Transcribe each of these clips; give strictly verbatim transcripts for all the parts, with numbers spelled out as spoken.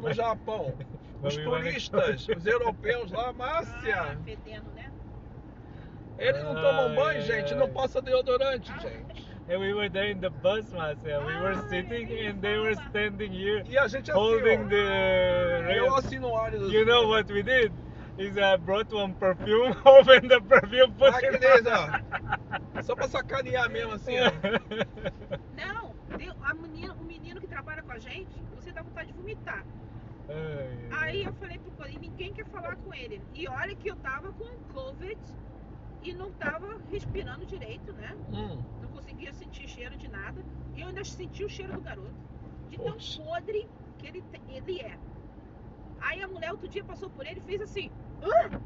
no Japão. Os we wanna- turistas, os europeus lá, Ah, Márcia. fedendo, né? Eles não tomam Ai, banho, ai, gente, ai. não passa deodorante, gente. And we were there in the bus, Marcia. We were Ah, sitting eu ia and they were falar. standing here E a gente assim, holding ó. the Eu rail. assino o Ares. You know what we did? Is I brought one perfume, opened the perfume, put Ah, que it beleza, ó. Só pra sacanear mesmo assim, ó. Não, tem a menina, o menino que trabalha com a gente, você dá vontade de vomitar. Ai, Aí eu falei pro Cody, e ninguém quer falar com ele. E olha que eu tava com Covid e não tava respirando direito, né? Hum. Não conseguia sentir cheiro de nada. E eu ainda senti o cheiro do garoto. De tão Poxa. podre que ele, te- ele é. Aí a mulher outro dia passou por ele e fez assim. "Ah!"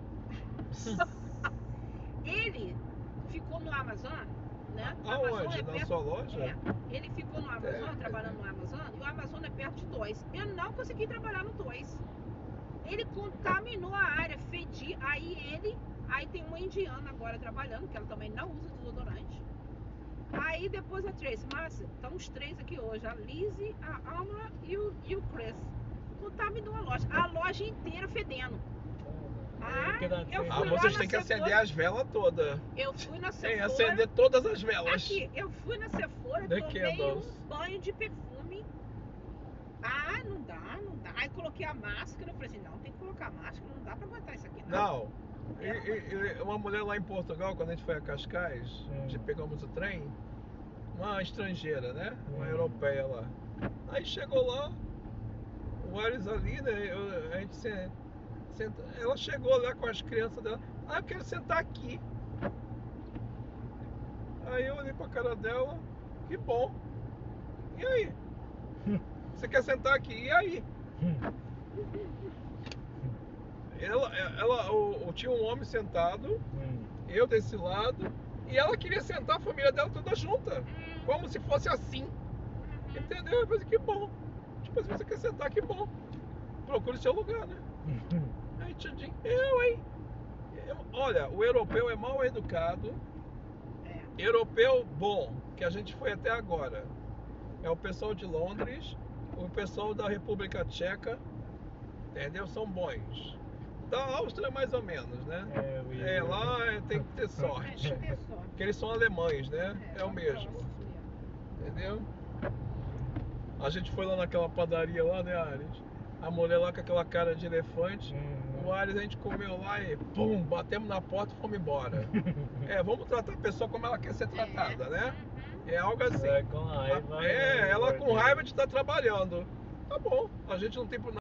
Ele ficou no Amazon, né? O Amazon Aonde? é Na perto- sua loja? É, ele ficou no Amazon, É. trabalhando no Amazon, e o Amazon é perto de Toys. Eu não consegui trabalhar no Toys. Ele contaminou a área, fedi. Aí ele, aí tem uma indiana agora trabalhando, que ela também não usa desodorante. Aí depois a Tracy, Márcia, estão os três aqui hoje, a Lizzie, a Alma e o, e o Chris. Contaminou a loja, a loja inteira fedendo. Ah, eu Ah, fui lá vocês na têm que Sephora. acender as velas todas. Eu fui na Tem que Sephora. acender todas as velas. Aqui, eu fui na Sephora, The tomei candles. um banho de perfume. Ah, não dá, não dá. Aí coloquei a máscara, eu falei assim, não, tem que colocar a máscara, não dá pra aguentar isso aqui não. Não. E, e- e uma mulher lá em Portugal, quando a gente foi a Cascais, Hum. de pegamos o trem, uma estrangeira, né? Uma Hum. europeia lá. Aí chegou lá, o Ares ali, né? eu- a gente se- senta, ela chegou lá com as crianças dela. Ah, eu quero sentar aqui. Aí eu olhei pra cara dela, que bom. E aí? Você quer sentar aqui? E aí? Ela, ela, o, o- tinha um homem sentado, Hum. eu desse lado, e ela queria sentar a família dela toda junta, como se fosse assim. Entendeu? Eu falei, que bom. Tipo, se você quer sentar, que bom. Procure seu lugar, né? Aí, tchadinho, eu, hein? Eu- olha, o europeu é mal educado. É. Europeu bom, que a gente foi até agora. É o pessoal de Londres, o pessoal da República Tcheca, entendeu? São bons. Da Áustria, mais ou menos, né? É, we- É, lá é- tem que ter É, sorte. tem que ter sorte. Porque eles são alemães, né? É o são mesmo. próximos mesmo. Entendeu? A gente foi lá naquela padaria lá, né, Ares? A mulher lá com aquela cara de elefante. Uhum. O Ares a gente comeu lá e pum, batemos na porta e fomos embora. É, vamos tratar a pessoa como ela quer ser tratada, né? Uhum. É algo assim. Ela com raiva. É, ela com porque- raiva de estar trabalhando. Tá bom, a gente não tem por